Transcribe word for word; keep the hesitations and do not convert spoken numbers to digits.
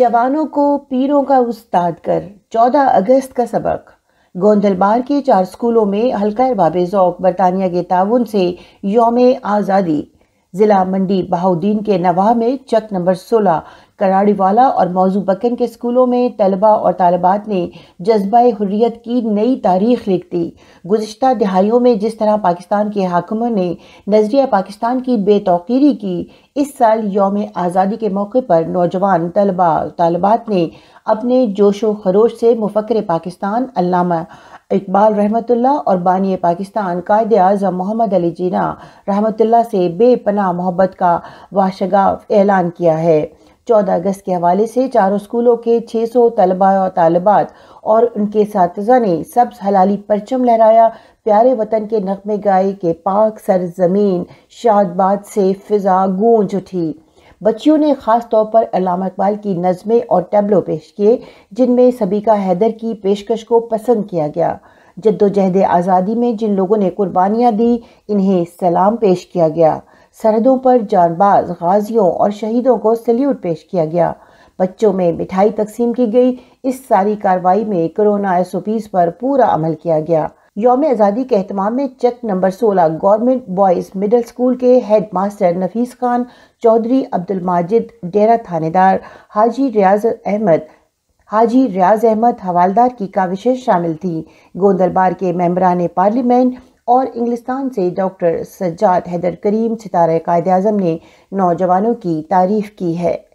جوانوں کو پیروں کا استاد کر چودہ اگست کا سبق۔ گوندلبار کے چار سکولوں میں حلقہ ارباب ذوق برطانیہ کے تعاون سے یوم آزادی ضلع منڈی بہاؤدین کے نواح میں چک نمبر سولہ کراڑی والا اور موضوع بکن کے سکولوں میں طلبہ اور طالبات نے جذبہ حریت کی نئی تاریخ لکھ دی۔ گزشتہ دہائیوں میں جس طرح پاکستان کے حاکموں نے نظریہ پاکستان کی بے توقیری کی، اس سال یوم آزادی کے موقع پر نوجوان طلبہ اور طالبات نے اپنے جوش و خروش سے مفکر پاکستان علامہ اقبال رحمۃ اللہ اور بانی پاکستان قائد اعظم محمد علی جناح رحمۃ اللہ سے بے پناہ محبت کا واشگاف اعلان کیا ہے۔ چودہ اگست کے حوالے سے چاروں سکولوں کے چھ سو طلبہ و طالبات اور ان کے اساتذہ نے سبز حلالی پرچم لہرایا، پیارے وطن کے نغمے گائے کہ پاک سرزمین شاد باد سے فضا گونج اٹھی۔ بچیوں نے خاص طور پر علامہ اقبال کی نظمیں اور ٹیبلو پیش کیے، جن میں سبیکہ حیدر کی پیشکش کو پسند کیا گیا۔ جدوجہد آزادی میں جن لوگوں نے قربانیاں دی، انہیں سلام پیش کیا گیا۔ سرحدوں پر جان باز غازیوں اور شہیدوں کو سلیوٹ پیش کیا گیا۔ بچوں میں مٹھائی تقسیم کی گئی۔ اس ساری کارروائی میں کرونا ایس او پیز پر پورا عمل کیا گیا۔ یوم آزادی کے اہتمام میں چک نمبر سولہ گورنمنٹ بوائز مڈل اسکول کے ہیڈ ماسٹر نفیس خان چودھری عبد الماجد، ڈیرہ تھانے دار حاجی ریاض احمد حاجی ریاض احمد حوالدار کی کاوشیں شامل تھیں۔ گوندلبار کے ممبران پارلیمنٹ اور انگلستان سے ڈاکٹر سجاد حیدر کریم ستارہ قائد اعظم نے نوجوانوں کی تعریف کی ہے۔